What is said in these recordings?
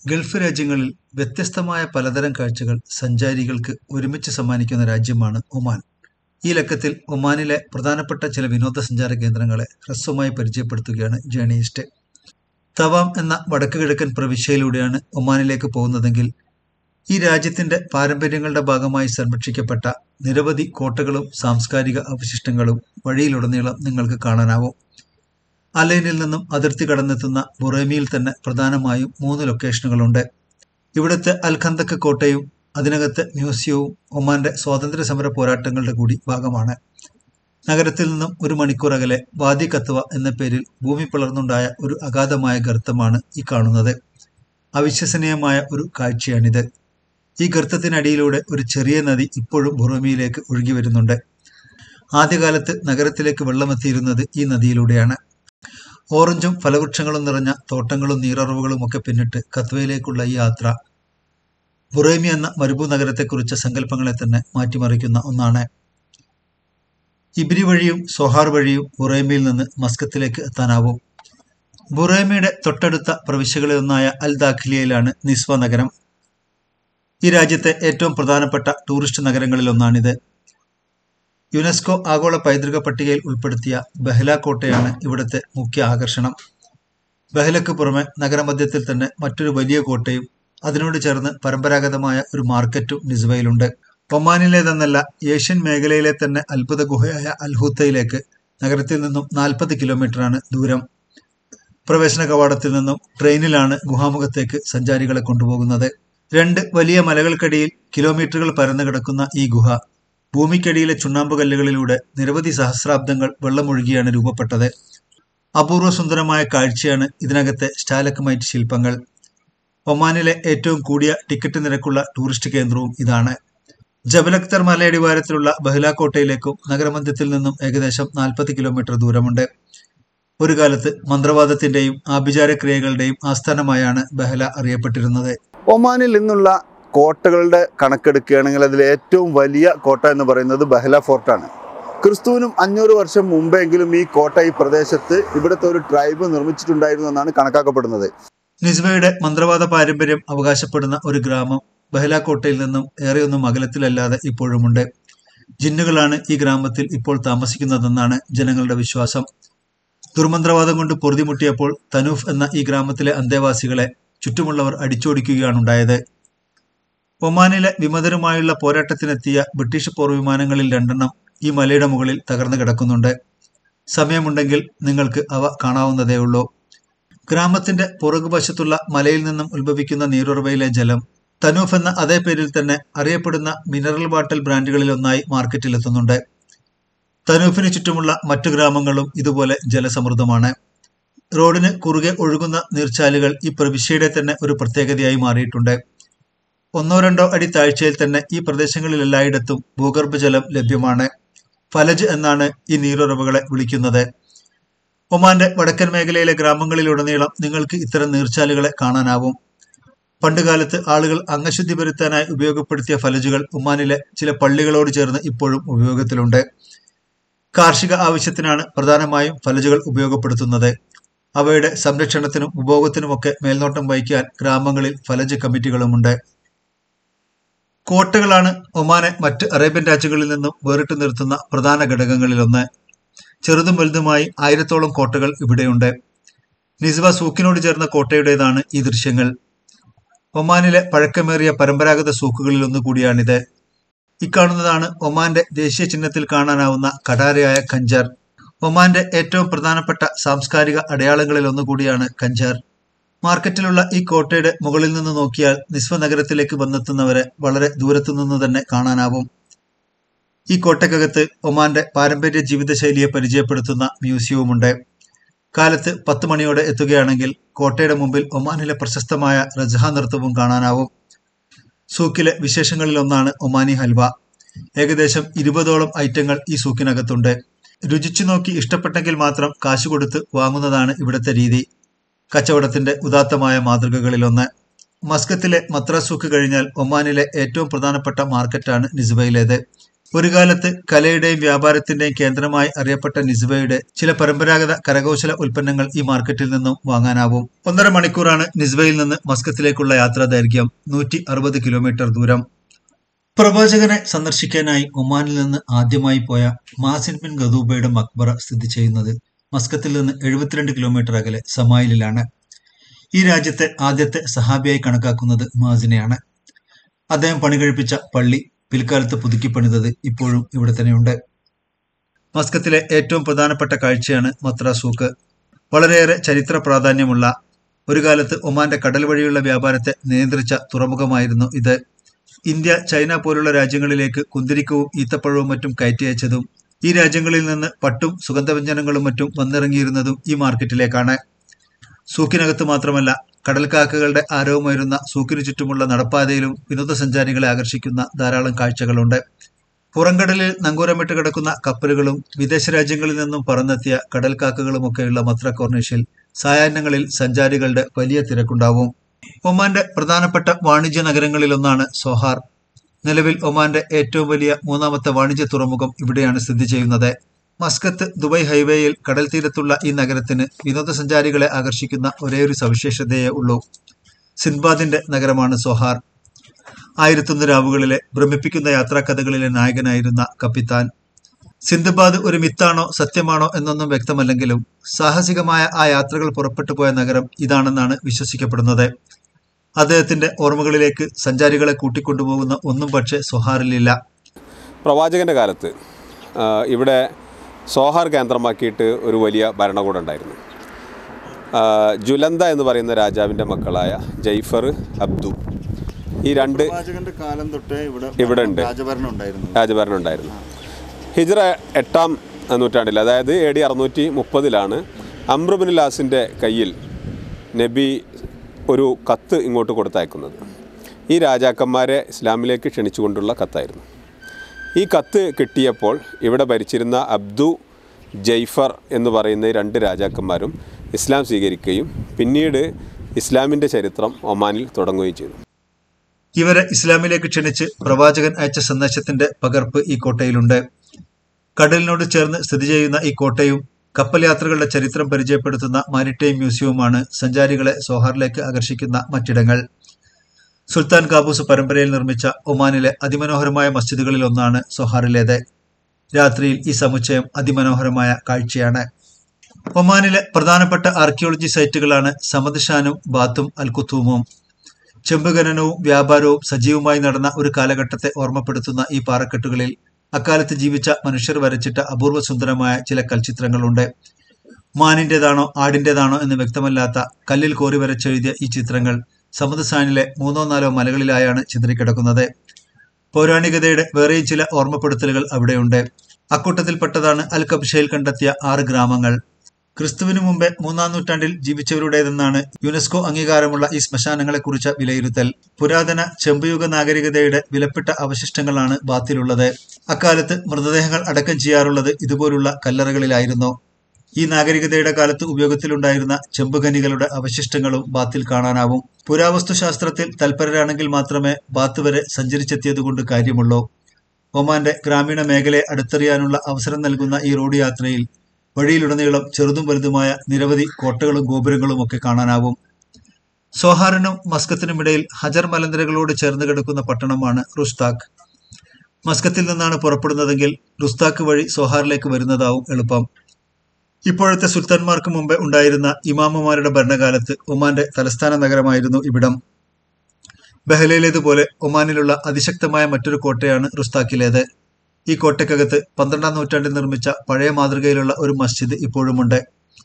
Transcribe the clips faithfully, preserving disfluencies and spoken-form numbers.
Gulf രാജ്യങ്ങളിൽ വ്യത്യസ്തമായ പലതരം കാഴ്ചകൾ സഞ്ചാരികൾക്ക് ഒരുമിച്ച് സമ്മാനിക്കുന്ന രാജ്യമാണ് ഒമാൻ. ഈ ലക്കത്തിൽ ഒമാനിലെ പ്രധാനപ്പെട്ട ചില വിനോദസഞ്ചാര കേന്ദ്രങ്ങളെ ഹ്രസ്വമായി പരിചയപ്പെടുത്തുകയാണ് ജേർണിയിസ്റ്റ്. തവാം എന്ന വടക്ക് കിഴക്കൻ പ്രവിശ്യയിലൂടെയാണ് ഒമാനിലേക്ക് പോകുന്നതെങ്കിൽ ഈ രാജ്യത്തിന്റെ പാരമ്പര്യങ്ങളുടെ ഭാഗമായി സംരക്ഷിക്കപ്പെട്ട നിരവധി കോട്ടകളും സാംസ്കാരിക അവശിഷ്ടങ്ങളും വഴിയിലുടനീളം നിങ്ങൾക്ക് കാണാനാവും. അലൈനിൽ നിന്നും അതിർത്തി കടന്നെത്തുന്ന ബുറൈമിയിൽ തന്നെ പ്രധാനമായും മൂന്ന് ലൊക്കേഷനുകളുണ്ട്. ഇവിടുത്തെ അൽ ഖന്തക്ക് കോട്ടയും അതിനകത്ത് മ്യൂസിയവും ഒമാന്റെ സ്വാതന്ത്ര്യ സമര പോരാട്ടങ്ങളുടെ കൂടി ഭാഗമാണ്. നഗരത്തിൽ നിന്നും ഒരു മണിക്കൂർ അകലെ വാദി കത്വ എന്ന പേരിൽ ഭൂമി പിളർന്നുണ്ടായ ഒരു അഗാധമായ ഗർത്തമാണ് ഈ കാണുന്നത്. അവിശ്വസനീയമായ ഒരു കാഴ്ചയാണിത്. ഈ ഗർത്തത്തിനടിയിലൂടെ ഒരു ചെറിയ നദി ഇപ്പോഴും ബുറൈമിയിലേക്ക് ഒഴുകി വരുന്നുണ്ട്. ആദ്യകാലത്ത് നഗരത്തിലേക്ക് വെള്ളമെത്തിയിരുന്നത് ഈ നദിയിലൂടെയാണ്. ഓറഞ്ചും ഫലവൃക്ഷങ്ങളും നിറഞ്ഞ തോട്ടങ്ങളും നീരറവുകളും ഒക്കെ പിന്നിട്ട് കത്വയിലേക്കുള്ള ഈ യാത്ര ബുറൈമി എന്ന മരുഭൂ നഗരത്തെക്കുറിച്ച സങ്കല്പങ്ങളെ തന്നെ മാറ്റിമറിക്കുന്ന ഒന്നാണ്. ഇബ്രി വഴിയും സോഹാർ വഴിയും ബുറൈമിയിൽ നിന്ന് മസ്കത്തിലേക്ക് എത്താനാവും. ബുറൈമിയുടെ തൊട്ടടുത്ത പ്രവിശ്യകളിലൊന്നായ അൽ ദാഖിലിയയിലാണ് നിസ്വ നഗരം. ഈ രാജ്യത്തെ ഏറ്റവും പ്രധാനപ്പെട്ട ടൂറിസ്റ്റ് നഗരങ്ങളിലൊന്നാണിത്. യുനെസ്കോ ആഗോള പൈതൃക പട്ടികയിൽ ഉൾപ്പെടുത്തിയ ബഹ്ല കോട്ടയാണ് ഇവിടുത്തെ മുഖ്യ ആകർഷണം. ബഹ്ലക്ക് പുറമെ നഗരമധ്യത്തിൽ തന്നെ മറ്റൊരു വലിയ കോട്ടയും അതിനോട് ചേർന്ന് പരമ്പരാഗതമായ ഒരു മാർക്കറ്റും നിസ്വയിലുണ്ട്. ഒമാനിലേതെന്നല്ല, ഏഷ്യൻ മേഖലയിലെ തന്നെ അത്ഭുത ഗുഹയായ അൽഹൂത്തയിലേക്ക് നഗരത്തിൽ നിന്നും നാൽപ്പത് കിലോമീറ്ററാണ് ദൂരം. പ്രവേശന കവാടത്തിൽ നിന്നും ട്രെയിനിലാണ് ഗുഹാമുഖത്തേക്ക് സഞ്ചാരികളെ കൊണ്ടുപോകുന്നത്. രണ്ട് വലിയ മലകൾക്കടിയിൽ കിലോമീറ്ററുകൾ പരന്നു കിടക്കുന്ന ഈ ഗുഹ ഭൂമിക്കടിയിലെ ചുണ്ണാമ്പ് കല്ലുകളിലൂടെ നിരവധി സഹസ്രാബ്ദങ്ങൾ വെള്ളമൊഴുകിയാണ് രൂപപ്പെട്ടത്. അപൂർവ സുന്ദരമായ കാഴ്ചയാണ് ഇതിനകത്തെ സ്റ്റാലക്മൈറ്റ് ശില്പങ്ങൾ. ഒമാനിലെ ഏറ്റവും കൂടിയ ടിക്കറ്റ് നിരക്കുള്ള ടൂറിസ്റ്റ് കേന്ദ്രവും ഇതാണ്. ജബലക്തർ മലയടിവാരത്തിലുള്ള ബഹ്ല കോട്ടയിലേക്കും നഗരമധ്യത്തിൽ നിന്നും ഏകദേശം നാൽപ്പത് കിലോമീറ്റർ ദൂരമുണ്ട്. ഒരു കാലത്ത് മന്ത്രവാദത്തിന്റെയും ആഭിചാര ക്രിയകളുടെയും ആസ്ഥാനമായാണ് ബഹ്ല അറിയപ്പെട്ടിരുന്നത്. ഒമാനിൽ നിന്നുള്ള കോട്ടകളുടെ കണക്കെടുക്കുകയാണെങ്കിൽ അതിൽ ഏറ്റവും വലിയ കോട്ട എന്ന് പറയുന്നത് ബഹ്ല ഫോർട്ടാണ്. ക്രിസ്തുവിനും അഞ്ഞൂറ് വർഷം മുമ്പെങ്കിലും ഈ കോട്ട ഈ പ്രദേശത്ത് ഇവിടുത്തെ ഒരു ട്രൈബ് നിർമ്മിച്ചിട്ടുണ്ടായിരുന്നു എന്നാണ് കണക്കാക്കപ്പെടുന്നത്. നിസ്വയുടെ മന്ത്രവാദ പാരമ്പര്യം അവകാശപ്പെടുന്ന ഒരു ഗ്രാമം ബഹ്ല കോട്ടയിൽ നിന്നും ഏറെയൊന്നും അകലത്തിലല്ലാതെ ഇപ്പോഴുമുണ്ട്. ജിന്നുകളാണ് ഈ ഗ്രാമത്തിൽ ഇപ്പോൾ താമസിക്കുന്നതെന്നാണ് ജനങ്ങളുടെ വിശ്വാസം. ദുർമന്ത്രവാദം കൊണ്ട് പൊറുതിമുട്ടിയപ്പോൾ തനൂഫ് എന്ന ഈ ഗ്രാമത്തിലെ അന്തേവാസികളെ ചുറ്റുമുള്ളവർ അടിച്ചോടിക്കുകയാണുണ്ടായത്. ഒമാനിലെ വിമതരുമായുള്ള പോരാട്ടത്തിനെത്തിയ ബ്രിട്ടീഷ് പോർവിമാനങ്ങളിൽ രണ്ടെണ്ണം ഈ മലയുടെ മുകളിൽ തകർന്നു കിടക്കുന്നുണ്ട്. സമയമുണ്ടെങ്കിൽ നിങ്ങൾക്ക് അവ കാണാവുന്നതേയുള്ളൂ. ഗ്രാമത്തിന്റെ പുറകുവശത്തുള്ള മലയിൽ നിന്നും ഉത്ഭവിക്കുന്ന നീരുറവയിലെ ജലം തനൂഫ് എന്ന അതേ പേരിൽ തന്നെ അറിയപ്പെടുന്ന മിനറൽ വാട്ടർ ബ്രാൻഡുകളിലൊന്നായി മാർക്കറ്റിലെത്തുന്നുണ്ട്. തനൂഫിന് ചുറ്റുമുള്ള മറ്റു ഗ്രാമങ്ങളും ഇതുപോലെ ജലസമൃദ്ധമാണ്. റോഡിന് കുറുകെ ഒഴുകുന്ന നീർച്ചാലുകൾ ഈ പ്രവിശ്യയുടെ തന്നെ ഒരു പ്രത്യേകതയായി മാറിയിട്ടുണ്ട്. ഒന്നോ രണ്ടോ അടി താഴ്ചയിൽ തന്നെ ഈ പ്രദേശങ്ങളിൽ എല്ലായിടത്തും ഭൂഗർഭജലം ലഭ്യമാണ്. ഫലജ് എന്നാണ് ഈ നീരുറവുകളെ വിളിക്കുന്നത്. ഒമാന്റെ വടക്കൻ മേഖലയിലെ ഗ്രാമങ്ങളിലുടനീളം നിങ്ങൾക്ക് ഇത്തരം നീർച്ചാലുകളെ കാണാനാവും. പണ്ടുകാലത്ത് ആളുകൾ അംഗശുദ്ധി വരുത്താനായി ഉപയോഗപ്പെടുത്തിയ ഫലജുകൾ ഒമാനിലെ ചില പള്ളികളോട് ചേർന്ന് ഇപ്പോഴും ഉപയോഗത്തിലുണ്ട്. കാർഷിക ആവശ്യത്തിനാണ് പ്രധാനമായും ഫലജുകൾ ഉപയോഗപ്പെടുത്തുന്നത്. അവയുടെ സംരക്ഷണത്തിനും ഉപഭോഗത്തിനുമൊക്കെ മേൽനോട്ടം വഹിക്കാൻ ഗ്രാമങ്ങളിൽ ഫലജ് കമ്മിറ്റികളുമുണ്ട്. കോട്ടകളാണ് ഒമാനെ മറ്റ് അറേബ്യൻ രാജ്യങ്ങളിൽ നിന്നും വേറിട്ട് നിർത്തുന്ന പ്രധാന ഘടകങ്ങളിലൊന്ന്. ചെറുതും വലുതുമായി ആയിരത്തോളം കോട്ടകൾ ഇവിടെയുണ്ട്. നിസ്വ സൂക്കിനോട് ചേർന്ന കോട്ടയുടേതാണ് ഈ ദൃശ്യങ്ങൾ. ഒമാനിലെ പഴക്കമേറിയ പരമ്പരാഗത സൂക്കുകളിൽ ഒന്നുകൂടിയാണിത്. ഇക്കാണുന്നതാണ് ഒമാന്റെ ദേശീയ ചിഹ്നത്തിൽ കാണാനാവുന്ന കഠാരയായ ഖഞ്ചർ. ഒമാന്റെ ഏറ്റവും പ്രധാനപ്പെട്ട സാംസ്കാരിക അടയാളങ്ങളിൽ ഒന്നുകൂടിയാണ് ഖഞ്ചർ. മാർക്കറ്റിലുള്ള ഈ കോട്ടയുടെ മുകളിൽ നിന്ന് നോക്കിയാൽ നിസ്വ നഗരത്തിലേക്ക് വന്നെത്തുന്നവരെ വളരെ ദൂരത്തു നിന്ന് തന്നെ കാണാനാവും. ഈ കോട്ടയ്ക്കകത്ത് ഒമാന്റെ പാരമ്പര്യ ജീവിതശൈലിയെ പരിചയപ്പെടുത്തുന്ന മ്യൂസിയവുമുണ്ട്. കാലത്ത് പത്ത് മണിയോടെ എത്തുകയാണെങ്കിൽ കോട്ടയുടെ മുമ്പിൽ ഒമാനിലെ പ്രശസ്തമായ റജഹ നൃത്തവും കാണാനാവും. സൂക്കിലെ വിശേഷങ്ങളിലൊന്നാണ് ഒമാനി ഹൽവ. ഏകദേശം ഇരുപതോളം ഐറ്റങ്ങൾ ഈ സൂക്കിനകത്തുണ്ട്. രുചിച്ചു നോക്കി ഇഷ്ടപ്പെട്ടെങ്കിൽ മാത്രം കാശ് കൊടുത്ത് വാങ്ങുന്നതാണ് ഇവിടുത്തെ രീതി. കച്ചവടത്തിന്റെ ഉദാത്തമായ മാതൃകകളിലൊന്ന്. മസ്കത്തിലെ മത്ര സൂക്ക് കഴിഞ്ഞാൽ ഒമാനിലെ ഏറ്റവും പ്രധാനപ്പെട്ട മാർക്കറ്റാണ് നിസ്വയിലേത്. ഒരു കാലത്ത് കലയുടെയും വ്യാപാരത്തിന്റെയും കേന്ദ്രമായി അറിയപ്പെട്ട നിസ്വയുടെ ചില പരമ്പരാഗത കരകൗശല ഉൽപ്പന്നങ്ങൾ ഈ മാർക്കറ്റിൽ നിന്നും വാങ്ങാനാവും. ഒന്നര മണിക്കൂറാണ് നിസ്വയിൽ നിന്ന് മസ്കത്തിലേക്കുള്ള യാത്രാ ദൈർഘ്യം. നൂറ്റി അറുപത് കിലോമീറ്റർ ദൂരം. പ്രവാചകനെ സന്ദർശിക്കാനായി ഒമാനിൽ നിന്ന് ആദ്യമായി പോയ മാസിൻ ബിൻ ഗദൂബയുടെ മക്ബറ സ്ഥിതി ചെയ്യുന്നത് മസ്കത്തിൽ നിന്ന് എഴുപത്തിരണ്ട് കിലോമീറ്റർ അകലെ സമായിലിലാണ്. ഈ രാജ്യത്തെ ആദ്യത്തെ സഹാബിയായി കണക്കാക്കുന്നത് മാസിനെയാണ്. അദ്ദേഹം പണികഴിപ്പിച്ച പള്ളി പിൽക്കാലത്ത് പുതുക്കി പണിതത് ഇപ്പോഴും ഇവിടെ തന്നെയുണ്ട്. മസ്കത്തിലെ ഏറ്റവും പ്രധാനപ്പെട്ട കാഴ്ചയാണ് മത്ര സൂക്ക്. വളരെയേറെ ചരിത്ര പ്രാധാന്യമുള്ള, ഒരു കാലത്ത് ഒമാന്റെ കടൽ വഴിയുള്ള വ്യാപാരത്തെ നിയന്ത്രിച്ച തുറമുഖമായിരുന്നു ഇത്. ഇന്ത്യ, ചൈന പോലുള്ള രാജ്യങ്ങളിലേക്ക് കുന്തിരിക്കവും ഈത്തപ്പഴവും മറ്റും കയറ്റി അയച്ചതും ഈ രാജ്യങ്ങളിൽ നിന്ന് പട്ടും സുഗന്ധവ്യഞ്ജനങ്ങളും മറ്റും വന്നിറങ്ങിയിരുന്നതും ഈ മാർക്കറ്റിലേക്കാണ്. സൂക്കിനകത്ത് മാത്രമല്ല, കടൽക്കാക്കകളുടെ ആരവമുയരുന്ന സൂക്കിനു ചുറ്റുമുള്ള നടപ്പാതയിലും വിനോദസഞ്ചാരികളെ ആകർഷിക്കുന്ന ധാരാളം കാഴ്ചകളുണ്ട്. പുറംകടലിൽ നങ്കൂരമിട്ട് കിടക്കുന്ന കപ്പലുകളും വിദേശ രാജ്യങ്ങളിൽ നിന്നും പറന്നെത്തിയ കടൽക്കാക്കകളുമൊക്കെയുള്ള മത്ര കോർണിഷിൽ സായാഹ്നങ്ങളിൽ സഞ്ചാരികളുടെ വലിയ തിരക്കുണ്ടാവും. ഒമാന്റെ പ്രധാനപ്പെട്ട വാണിജ്യ നഗരങ്ങളിലൊന്നാണ് സോഹാർ. നിലവിൽ ഒമാന്റെ ഏറ്റവും വലിയ മൂന്നാമത്തെ വാണിജ്യ തുറമുഖം ഇവിടെയാണ് സ്ഥിതി ചെയ്യുന്നത്. മസ്കത്ത് ദുബായ് ഹൈവേയിൽ കടൽ തീരത്തുള്ള ഈ നഗരത്തിന് വിനോദസഞ്ചാരികളെ ആകർഷിക്കുന്ന ഒരേയൊരു സവിശേഷതയേ ഉള്ളൂ. സിൻബാദിന്റെ നഗരമാണ് സോഹാർ. ആയിരത്തൊന്ന് രാവുകളിലെ ഭ്രമിപ്പിക്കുന്ന യാത്രാക്കഥകളിലെ നായകനായിരുന്ന കപ്പിത്താൻ. സിന്ദബാദ് ഒരു മിത്താണോ സത്യമാണോ എന്നൊന്നും വ്യക്തമല്ലെങ്കിലും സാഹസികമായ ആ യാത്രകൾ പുറപ്പെട്ടു പോയ നഗരം ഇതാണെന്നാണ് വിശ്വസിക്കപ്പെടുന്നത്. അദ്ദേഹത്തിന്റെ ഓർമ്മകളിലേക്ക് സഞ്ചാരികളെ കൂട്ടിക്കൊണ്ടുപോകുന്ന ഒന്നും പക്ഷേ സോഹാറിലില്ല. പ്രവാചകന്റെ കാലത്ത് ഇവിടെ സോഹാർ കേന്ദ്രമാക്കിയിട്ട് ഒരു വലിയ ഭരണകൂടം ഉണ്ടായിരുന്നു. ജുലന്ത എന്ന് പറയുന്ന രാജാവിൻ്റെ മക്കളായ ജൈഫർ, അബ്ദു, ഈ രണ്ട് കാലം തൊട്ടേ ഇവിടെ ഉണ്ട് രാജഭരണം ഉണ്ടായിരുന്നു. ഹിജ്റ എട്ടാം നൂറ്റാണ്ടിൽ, അതായത് എ ഡി അറുന്നൂറ്റി മുപ്പതിലാണ് അംർ ബിൻ ലാസിൻ്റെ കയ്യിൽ നബി ഒരു കത്ത് ഇങ്ങോട്ട് കൊടുത്തയക്കുന്നത്. ഈ രാജാക്കന്മാരെ ഇസ്ലാമിലേക്ക് ക്ഷണിച്ചുകൊണ്ടുള്ള കത്തായിരുന്നു. ഈ കത്ത് കിട്ടിയപ്പോൾ ഇവിടെ ഭരിച്ചിരുന്ന അബ്ദു, ജൈഫർ എന്ന് പറയുന്ന രണ്ട് രാജാക്കന്മാരും ഇസ്ലാം സ്വീകരിക്കുകയും പിന്നീട് ഇസ്ലാമിൻ്റെ ചരിത്രം ഒമാനിൽ തുടങ്ങുകയും ചെയ്തു. ഇവരെ ഇസ്ലാമിലേക്ക് ക്ഷണിച്ച് പ്രവാചകൻ അയച്ച സന്ദേശത്തിന്റെ പകർപ്പ് ഈ കോട്ടയിലുണ്ട്. കടലിനോട് ചേർന്ന് സ്ഥിതി ചെയ്യുന്ന ഈ കോട്ടയും കപ്പൽ യാത്രകളുടെ ചരിത്രം പരിചയപ്പെടുത്തുന്ന മാരിടൈം മ്യൂസിയവുമാണ് സഞ്ചാരികളെ സോഹാറിലേക്ക് ആകർഷിക്കുന്ന മറ്റിടങ്ങൾ. സുൽത്താൻ കാബൂസ് പരമ്പരയിൽ നിർമ്മിച്ച ഒമാനിലെ അതിമനോഹരമായ മസ്ജിദുകളിൽ ഒന്നാണ് സോഹാറിലേത്. രാത്രിയിൽ ഈ സമുച്ചയം അതിമനോഹരമായ കാഴ്ചയാണ്. ഒമാനിലെ പ്രധാനപ്പെട്ട ആർക്കിയോളജി സൈറ്റുകളാണ് സമദ് ഷാനും ബാത്തും അൽ കുത്തൂമും. ചെമ്പ് ഖനനവും വ്യാപാരവും സജീവമായി നടന്ന ഒരു കാലഘട്ടത്തെ ഓർമ്മപ്പെടുത്തുന്ന ഈ പാറക്കെട്ടുകളിൽ അക്കാലത്ത് ജീവിച്ച മനുഷ്യർ വരച്ചിട്ട അപൂർവ സുന്ദരമായ ചില കൽച്ചിത്രങ്ങളുണ്ട്. മാനിൻ്റെതാണോ ആടിൻ്റെതാണോ എന്ന് വ്യക്തമല്ലാത്ത കല്ലിൽ കോറി വരച്ചെഴുതിയ ഈ ചിത്രങ്ങൾ സമദ് ഷാനിലെ മൂന്നോ നാലോ മലകളിലായാണ് ചിതറിക്കിടക്കുന്നത്. പൗരാണികതയുടെ വേറെയും ചില ഓർമ്മപ്പെടുത്തലുകൾ അവിടെയുണ്ട്. അക്കൂട്ടത്തിൽപ്പെട്ടതാണ് അൽ കബ്ഷയിൽ കണ്ടെത്തിയ ആറ് ഗ്രാമങ്ങൾ. ക്രിസ്തുവിനു മുമ്പേ മൂന്നാം നൂറ്റാണ്ടിൽ ജീവിച്ചവരുടേതെന്നാണ് യുനെസ്കോ അംഗീകാരമുള്ള ഈ ശ്മശാനങ്ങളെക്കുറിച്ച വിലയിരുത്തൽ. പുരാതന ചെമ്പുയുഗ നാഗരികതയുടെ വിലപ്പെട്ട അവശിഷ്ടങ്ങളാണ് ബാത്തിലുള്ളത്. അക്കാലത്ത് മൃതദേഹങ്ങൾ അടക്കം ചെയ്യാറുള്ളത് ഇതുപോലുള്ള കല്ലറകളിലായിരുന്നു. ഈ നാഗരികതയുടെ കാലത്ത് ഉപയോഗത്തിലുണ്ടായിരുന്ന ചെമ്പുഖനികളുടെ അവശിഷ്ടങ്ങളും ബാത്തിൽ കാണാനാവും. പുരാവസ്തുശാസ്ത്രത്തിൽ തൽപരരാണെങ്കിൽ മാത്രമേ ബാത്ത് വരെ സഞ്ചരിച്ചെത്തിയതുകൊണ്ട് കാര്യമുള്ളൂ. ഒമാന്റെ ഗ്രാമീണ മേഖലയെ അടുത്തറിയാനുള്ള അവസരം നൽകുന്ന ഈ റോഡ് യാത്രയിൽ വഴിയിലുടനീളം ചെറുതും വലുതുമായ നിരവധി കോട്ടകളും ഗോപുരങ്ങളും ഒക്കെ കാണാനാവും. സോഹാറിനും മസ്കത്തിനുമിടയിൽ ഹജർ മലനിരകളോട് ചേർന്ന് കിടക്കുന്ന പട്ടണമാണ് റുസ്താഖ്. മസ്കത്തിൽ നിന്നാണ് പുറപ്പെടുന്നതെങ്കിൽ റുസ്താഖ് വഴി സോഹാറിലേക്ക് വരുന്നതാവും എളുപ്പം. ഇപ്പോഴത്തെ സുൽത്താൻമാർക്ക് മുമ്പേ ഉണ്ടായിരുന്ന ഇമാമുമാരുടെ ഭരണകാലത്ത് ഒമാന്റെ തലസ്ഥാന നഗരമായിരുന്നു ഇവിടം. ബഹ്ലയിലേതുപോലെ ഒമാനിലുള്ള അതിശക്തമായ മറ്റൊരു കോട്ടയാണ് റുസ്താഖിലേത്. ഈ കോട്ടയ്ക്കകത്ത് പന്ത്രണ്ടാം നൂറ്റാണ്ടിൽ നിർമ്മിച്ച പഴയ മാതൃകയിലുള്ള ഒരു മസ്ജിദ് ഇപ്പോഴുമുണ്ട്.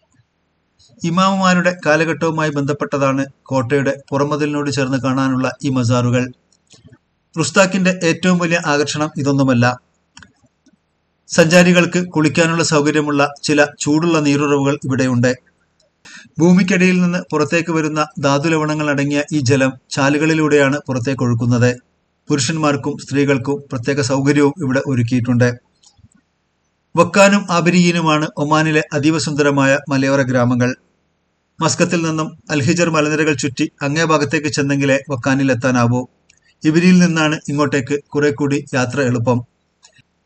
ഇമാമുമാരുടെ കാലഘട്ടവുമായി ബന്ധപ്പെട്ടതാണ് കോട്ടയുടെ പുറമതിലിനോട് ചേർന്ന് കാണാനുള്ള ഈ മസാറുകൾ. റുസ്താഖിന്റെ ഏറ്റവും വലിയ ആകർഷണം ഇതൊന്നുമല്ല. സഞ്ചാരികൾക്ക് കുളിക്കാനുള്ള സൗകര്യമുള്ള ചില ചൂടുള്ള നീരുറവുകൾ ഇവിടെയുണ്ട്. ഭൂമിക്കടിയിൽ നിന്ന് പുറത്തേക്ക് വരുന്ന ധാതുലവണങ്ങൾ അടങ്ങിയ ഈ ജലം ചാലുകളിലൂടെയാണ് പുറത്തേക്ക് ഒഴുക്കുന്നത്. പുരുഷന്മാർക്കും സ്ത്രീകൾക്കും പ്രത്യേക സൗകര്യവും ഇവിടെ ഒരുക്കിയിട്ടുണ്ട്. വക്കാനും ആബിരിയീനുമാണ് ഒമാനിലെ അതീവ സുന്ദരമായ മലയോര ഗ്രാമങ്ങൾ. മസ്കത്തിൽ നിന്നും അൽഹിജർ മലനിരകൾ ചുറ്റി അങ്ങേ ഭാഗത്തേക്ക് ചെന്നെങ്കിലേ വക്കാനിൽ എത്താനാവൂ. ഇബിരിയിൽ നിന്നാണ് ഇങ്ങോട്ടേക്ക് കുറെ കൂടി യാത്ര എളുപ്പം.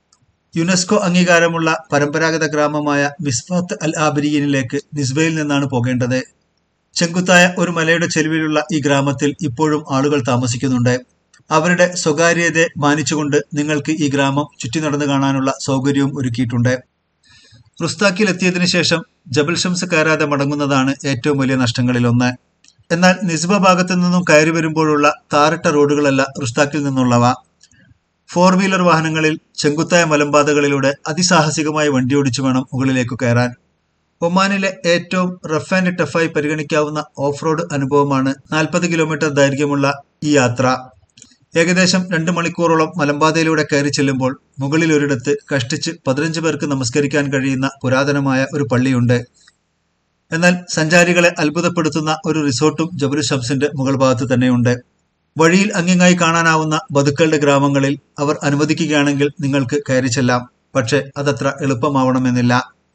യുനെസ്കോ അംഗീകാരമുള്ള പരമ്പരാഗത ഗ്രാമമായ മിസ്ഫാത്ത് അൽ ആബരിയനിലേക്ക് നിസ്ബയിൽ നിന്നാണ് പോകേണ്ടത്. ചെങ്കുത്തായ ഒരു മലയുടെ ചെരുവിലുള്ള ഈ ഗ്രാമത്തിൽ ഇപ്പോഴും ആളുകൾ താമസിക്കുന്നുണ്ട്. അവരുടെ സ്വകാര്യതയെ മാനിച്ചുകൊണ്ട് നിങ്ങൾക്ക് ഈ ഗ്രാമം ചുറ്റി നടന്നു കാണാനുള്ള സൗകര്യവും ഒരുക്കിയിട്ടുണ്ട്. റുസ്താക്കിൽ എത്തിയതിനു ശേഷം ജബൽ ഷംസ് കയറാതെ മടങ്ങുന്നതാണ് ഏറ്റവും വലിയ നഷ്ടങ്ങളിലൊന്ന്. എന്നാൽ നിസ്ബ ഭാഗത്തു നിന്നും കയറി വരുമ്പോഴുള്ള താറിട്ട റോഡുകളല്ല റുസ്താക്കിൽ നിന്നുള്ളവ. ഫോർ വീലർ വാഹനങ്ങളിൽ ചെങ്കുത്തായ മലമ്പാതകളിലൂടെ അതിസാഹസികമായി വണ്ടിയോടിച്ചു വേണം മുകളിലേക്ക് കയറാൻ. ഒമാനിലെ ഏറ്റവും റഫ് ആൻഡ് ടഫായി പരിഗണിക്കാവുന്ന ഓഫ് റോഡ് അനുഭവമാണ് നാൽപ്പത് കിലോമീറ്റർ ദൈർഘ്യമുള്ള ഈ യാത്ര. ഏകദേശം രണ്ട് മണിക്കൂറോളം മലമ്പാതയിലൂടെ കയറി ചെല്ലുമ്പോൾ മുകളിൽ ഒരിടത്ത് കഷ്ടിച്ച് പതിനഞ്ച് പേർക്ക് നമസ്കരിക്കാൻ കഴിയുന്ന പുരാതനമായ ഒരു പള്ളിയുണ്ട്. എന്നാൽ സഞ്ചാരികളെ അത്ഭുതപ്പെടുത്തുന്ന ഒരു റിസോർട്ടും ജബൽ ഷംസിന്റെ മുകൾ ഭാഗത്ത് തന്നെയുണ്ട്. വഴിയിൽ അങ്ങിങ്ങായി കാണാനാവുന്ന ബതുക്കളുടെ ഗ്രാമങ്ങളിൽ അവർ അനുവദിക്കുകയാണെങ്കിൽ നിങ്ങൾക്ക് കയറി ചെല്ലാം. പക്ഷെ അതത്ര എളുപ്പമാവണമെന്നില്ല.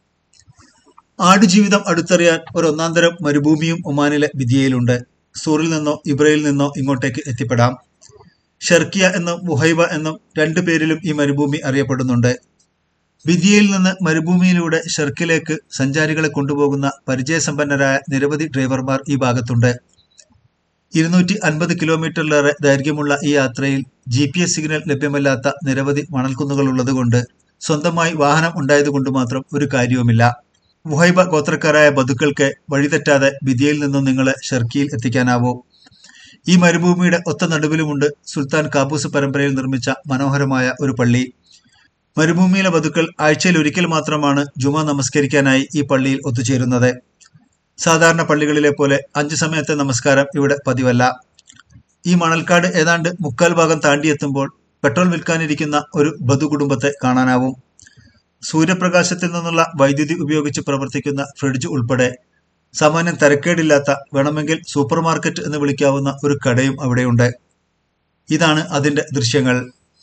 ആടുജീവിതം അടുത്തറിയാൻ ഒരു ഒന്നാന്തരം മരുഭൂമിയും ഒമാനിലെ ബിദിയയിലുണ്ട്. സൂറിൽ നിന്നോ ഇബ്രയിൽ നിന്നോ ഇങ്ങോട്ടേക്ക് എത്തിപ്പെടാം. ഷെർക്കിയ എന്നും വുഹൈബ എന്നും രണ്ടു പേരിലും ഈ മരുഭൂമി അറിയപ്പെടുന്നുണ്ട്. ബിദിയയിൽ നിന്ന് മരുഭൂമിയിലൂടെ ഷെർക്കിലേക്ക് സഞ്ചാരികളെ കൊണ്ടുപോകുന്ന പരിചയസമ്പന്നരായ നിരവധി ഡ്രൈവർമാർ ഈ ഭാഗത്തുണ്ട്. ഇരുന്നൂറ്റി അൻപത് കിലോമീറ്ററിലേറെ ദൈർഘ്യമുള്ള ഈ യാത്രയിൽ ജി പി എസ് സിഗ്നൽ ലഭ്യമല്ലാത്ത നിരവധി മണൽക്കുന്നുകൾ ഉള്ളതുകൊണ്ട് സ്വന്തമായി വാഹനം ഉണ്ടായതുകൊണ്ട് മാത്രം ഒരു കാര്യവുമില്ല. വുഹൈബ ഗോത്രക്കാരായ ബതുക്കൾക്ക് വഴിതെറ്റാതെ ബിദിയയിൽ നിന്നും നിങ്ങളെ ഷെർക്കിയിൽ എത്തിക്കാനാവൂ. ഈ മരുഭൂമിയുടെ ഒത്ത നടുവിലുമുണ്ട് സുൽത്താൻ കാബൂസ് പരമ്പരയിൽ നിർമ്മിച്ച മനോഹരമായ ഒരു പള്ളി. മരുഭൂമിയിലെ ബതുക്കൾ ആഴ്ചയിൽ ഒരിക്കൽ മാത്രമാണ് ജുമ നമസ്കരിക്കാനായി ഈ പള്ളിയിൽ ഒത്തുചേരുന്നത്. സാധാരണ പള്ളികളിലെ പോലെ അഞ്ചു സമയത്തെ നമസ്കാരം ഇവിടെ പതിവല്ല. ഈ മണൽക്കാട് ഏതാണ്ട് മുക്കാൽ ഭാഗം താണ്ടിയെത്തുമ്പോൾ പെട്രോൾ വിൽക്കാനിരിക്കുന്ന ഒരു ബദു കുടുംബത്തെ കാണാനാവും. സൂര്യപ്രകാശത്തിൽ നിന്നുള്ള വൈദ്യുതി ഉപയോഗിച്ച് പ്രവർത്തിക്കുന്ന ഫ്രിഡ്ജ് ഉൾപ്പെടെ സാമാന്യം തരക്കേടില്ലാത്ത, വേണമെങ്കിൽ സൂപ്പർ മാർക്കറ്റ് എന്ന് വിളിക്കാവുന്ന ഒരു കടയും അവിടെയുണ്ട്. ഇതാണ് അതിന്റെ ദൃശ്യങ്ങൾ.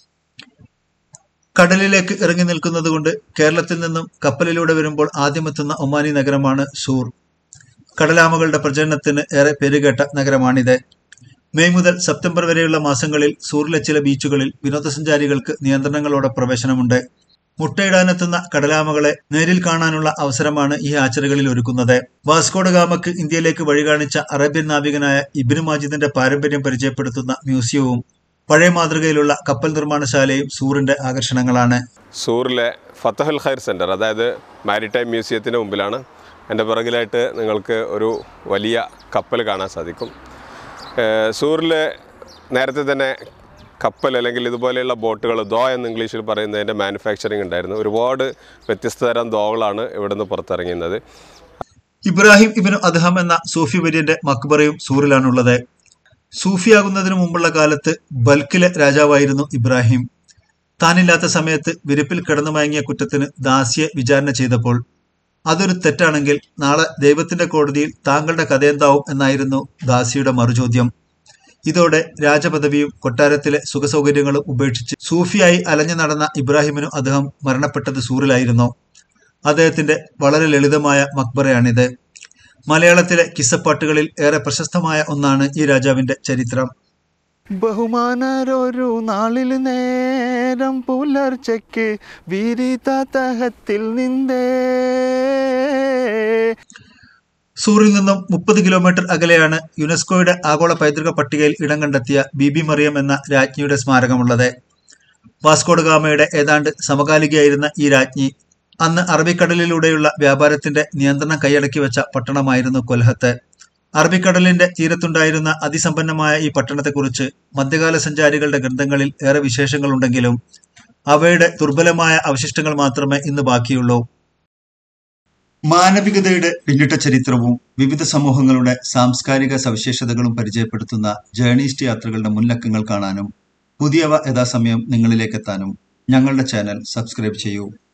കടലിലേക്ക് ഇറങ്ങി നിൽക്കുന്നത് കൊണ്ട് കേരളത്തിൽ നിന്നും കപ്പലിലൂടെ വരുമ്പോൾ ആദ്യമെത്തുന്ന ഒമാനി നഗരമാണ് സൂർ. കടലാമകളുടെ പ്രജനനത്തിന് ഏറെ പേരുകേട്ട നഗരമാണിത്. മെയ് മുതൽ സെപ്റ്റംബർ വരെയുള്ള മാസങ്ങളിൽ സൂറിലെ ചില ബീച്ചുകളിൽ വിനോദസഞ്ചാരികൾക്ക് നിയന്ത്രണങ്ങളോടെ പ്രവേശനമുണ്ട്. മുട്ടയിടാനെത്തുന്ന കടലാമകളെ നേരിൽ കാണാനുള്ള അവസരമാണ് ഈ ഹാച്ചറികളിൽ ഒരുക്കുന്നത്. വാസ്കോഡ ഗാമക്ക് ഇന്ത്യയിലേക്ക് വഴി കാണിച്ച അറേബ്യൻ നാവികനായ ഇബ്നു മാജിദിന്റെ പാരമ്പര്യം പരിചയപ്പെടുത്തുന്ന മ്യൂസിയവും പഴയ മാതൃകയിലുള്ള കപ്പൽ നിർമ്മാണശാലയും സൂറിന്റെ ആകർഷണങ്ങളാണ്. സൂറിലെ ഫത്തഹുൽ ഖൈർ സെന്റർ, അതായത് മാരിടൈം മ്യൂസിയത്തിന് മുമ്പിലാണ്. എൻ്റെ പിറകിലായിട്ട് നിങ്ങൾക്ക് ഒരു വലിയ കപ്പൽ കാണാൻ സാധിക്കും. സൂറിൽ നേരത്തെ തന്നെ കപ്പൽ അല്ലെങ്കിൽ ഇതുപോലെയുള്ള ബോട്ടുകൾ, ദോ എന്ന് ഇംഗ്ലീഷിൽ പറയുന്നതിൻ്റെ മാനുഫാക്ചറിങ് ഉണ്ടായിരുന്നു. ഒരുപാട് വ്യത്യസ്ത തരം ദോകളാണ് ഇവിടെ നിന്ന് പുറത്തിറങ്ങുന്നത്. ഇബ്രാഹിം ഇബ്നു അദ്ഹം എന്ന സൂഫി വര്യന്റെ മക്ബറയും സൂറിലാണുള്ളത്. സൂഫിയാകുന്നതിനു മുമ്പുള്ള കാലത്ത് ബൽക്കിലെ രാജാവായിരുന്നു ഇബ്രാഹിം. താനില്ലാത്ത സമയത്ത് വിരിപ്പിൽ കിടന്നു മയങ്ങിയ കുറ്റത്തിന് ദാസിയെ വിചാരണ ചെയ്തപ്പോൾ അതൊരു തെറ്റാണെങ്കിൽ നാളെ ദൈവത്തിന്റെ കോടതിയിൽ താങ്കളുടെ കഥയെന്താവും എന്നായിരുന്നു ദാസിയുടെ മറുചോദ്യം. ഇതോടെ രാജപദവിയും കൊട്ടാരത്തിലെ സുഖസൗകര്യങ്ങളും ഉപേക്ഷിച്ച് സൂഫിയായി അലഞ്ഞു നടന്ന ഇബ്രാഹിമിനു അദ്ദേഹം മരണപ്പെട്ടത് സൂറിലായിരുന്നു. അദ്ദേഹത്തിന്റെ വളരെ ലളിതമായ മക്ബറയാണിത്. മലയാളത്തിലെ കിസ്സപ്പാട്ടുകളിൽ ഏറെ പ്രശസ്തമായ ഒന്നാണ് ഈ രാജാവിന്റെ ചരിത്രം. ബഹുമാനരൊരു നാളിൽ നേരം പുലർച്ചയ്ക്ക് വിരിതഹത്തിൽ നിന്നേ. സൂറിൽ നിന്നും മുപ്പത് കിലോമീറ്റർ അകലെയാണ് യുനെസ്കോയുടെ ആഗോള പൈതൃക പട്ടികയിൽ ഇടം കണ്ടെത്തിയ ബീബി മറിയം എന്ന രാജ്ഞിയുടെ സ്മാരകമുള്ളത്. വാസ്കോഡ ഗാമയുടെ ഏതാണ്ട് സമകാലികയായിരുന്ന ഈ രാജ്ഞി അന്ന് അറബിക്കടലിലൂടെയുള്ള വ്യാപാരത്തിന്റെ നിയന്ത്രണം കൈയടക്കി വെച്ച പട്ടണമായിരുന്നു കൊൽഹത്ത്. അറബിക്കടലിന്റെ തീരത്തുണ്ടായിരുന്ന അതിസമ്പന്നമായ ഈ പട്ടണത്തെക്കുറിച്ച് മധ്യകാല സഞ്ചാരികളുടെ ഗ്രന്ഥങ്ങളിൽ ഏറെ വിശേഷങ്ങളുണ്ടെങ്കിലും അവയുടെ ദുർബലമായ അവശിഷ്ടങ്ങൾ മാത്രമേ ഇന്ന് ബാക്കിയുള്ളൂ. മാനവികതയുടെ പിന്നിട്ട ചരിത്രവും വിവിധ സമൂഹങ്ങളുടെ സാംസ്കാരിക സവിശേഷതകളും പരിചയപ്പെടുത്തുന്ന ജേർണിസ്റ്റ് യാത്രകളുടെ മുൻലക്കങ്ങൾ കാണാനും പുതിയവ യഥാസമയം നിങ്ങളിലേക്കെത്താനും ഞങ്ങളുടെ ചാനൽ സബ്സ്ക്രൈബ് ചെയ്യൂ.